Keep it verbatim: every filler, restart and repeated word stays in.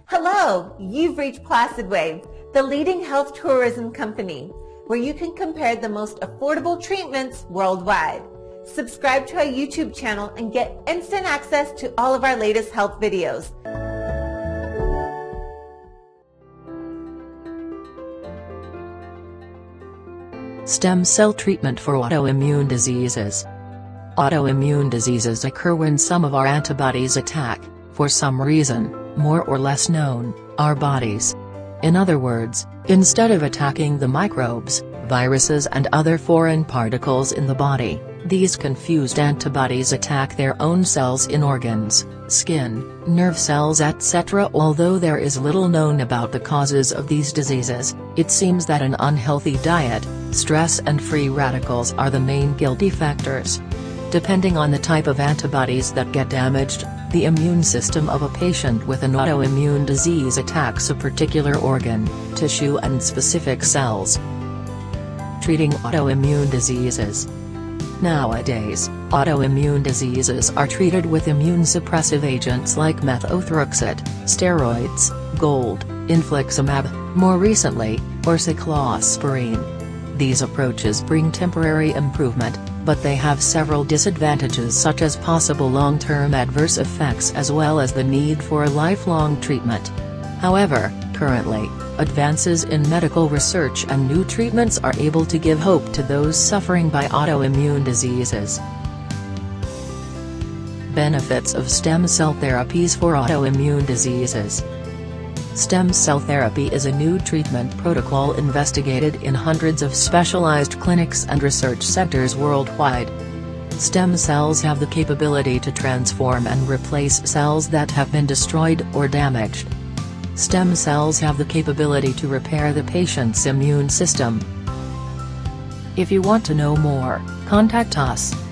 Hello, you've reached PlacidWay, the leading health tourism company, where you can compare the most affordable treatments worldwide. Subscribe to our YouTube channel and get instant access to all of our latest health videos. Stem cell treatment for autoimmune diseases. Autoimmune diseases occur when some of our antibodies attack, for some reason, more or less known, our bodies. In other words, instead of attacking the microbes, viruses and other foreign particles in the body, these confused antibodies attack their own cells in organs, skin, nerve cells et cetera. Although there is little known about the causes of these diseases, it seems that an unhealthy diet, stress and free radicals are the main guilty factors. Depending on the type of antibodies that get damaged, the immune system of a patient with an autoimmune disease attacks a particular organ, tissue and specific cells. Treating autoimmune diseases. Nowadays, autoimmune diseases are treated with immune suppressive agents like methothrexate, steroids, gold, infliximab, more recently, or cyclosporine. These approaches bring temporary improvement, but they have several disadvantages such as possible long-term adverse effects as well as the need for lifelong treatment. However, currently, advances in medical research and new treatments are able to give hope to those suffering by autoimmune diseases. Benefits of stem cell therapies for autoimmune diseases. Stem cell therapy is a new treatment protocol investigated in hundreds of specialized clinics and research centers worldwide. Stem cells have the capability to transform and replace cells that have been destroyed or damaged. Stem cells have the capability to repair the patient's immune system. If you want to know more, contact us.